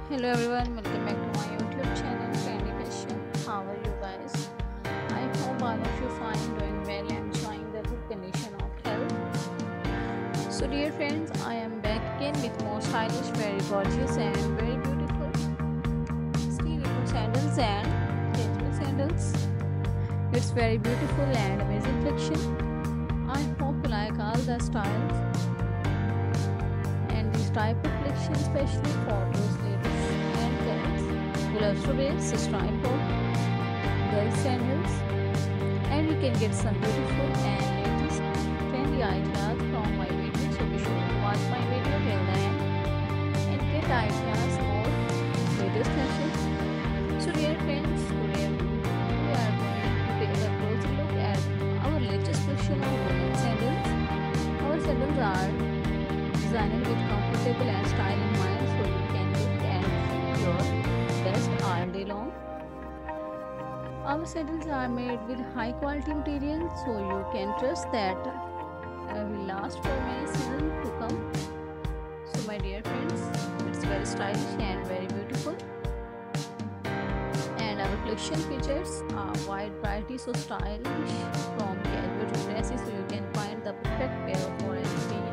Hello everyone, welcome back to my YouTube channel Trendy Fashion. How are you guys? I hope all of you fine, doing well and enjoying the good condition of health. So dear friends, I am back again with more stylish, very gorgeous and very beautiful stiletto sandals and casual sandals. It's very beautiful and amazing collection. I hope you like all the styles and this type of collection especially for those ladies and girls who love to wear such type of girl sandals, and you can get some beautiful and latest trendy ideas from my video, so be sure to watch my video till the end and get ideas of latest fashions. So dear friends, today we are going to take a closer look at our latest collection of women sandals. Our sandals are designed with comfortable and style in mind, so you can look and feel your best all day long. Our sandals are made with high quality materials, so you can trust that will last for many seasons to come. So my dear friends, it's very stylish and very beautiful, and our collection features a wide variety of stylish from casual to dressy, so you can find the perfect pair for any occasion.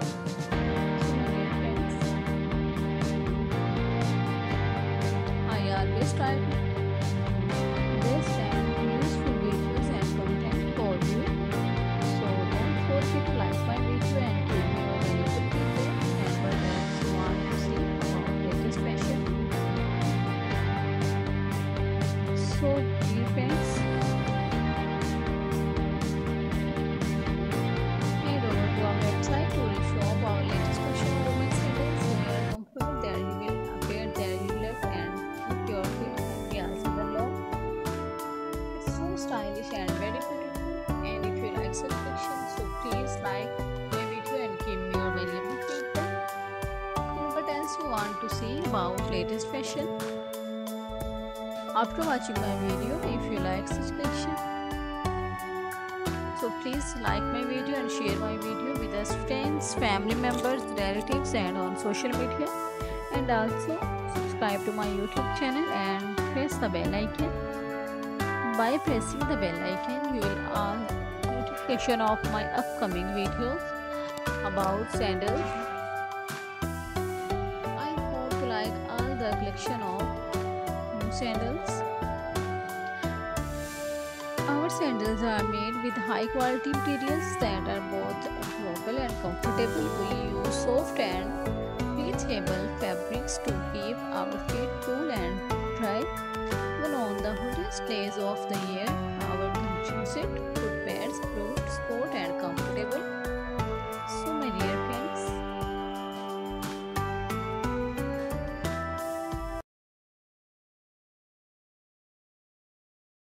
I always try best and useful videos and content for you. So don't forget to like my video and give me your valuable feedback and what else you want to see about latest fashion. So dear friends, head over to our website to shop our latest fashion women's sandals. So you are comfortable there, you will appear there, you love and keep your feet happy all season long. It's so stylish and very beautiful, and if you like such collection, so please like my video and give me your valuable feedback and what else you want to see about latest fashion. After watching my video, if you like such collection, so please like my video and share my video with us friends, family members, relatives and on social media, and also subscribe to my YouTube channel and press the bell icon. By pressing the bell icon, you will all notification of my upcoming videos about sandals. I hope you like all the collection of new sandals. Our sandals are made with high quality materials that are both durable and comfortable. We use soft and breathable fabrics to keep our feet cool and dry even on the hottest days of the year. Our collection set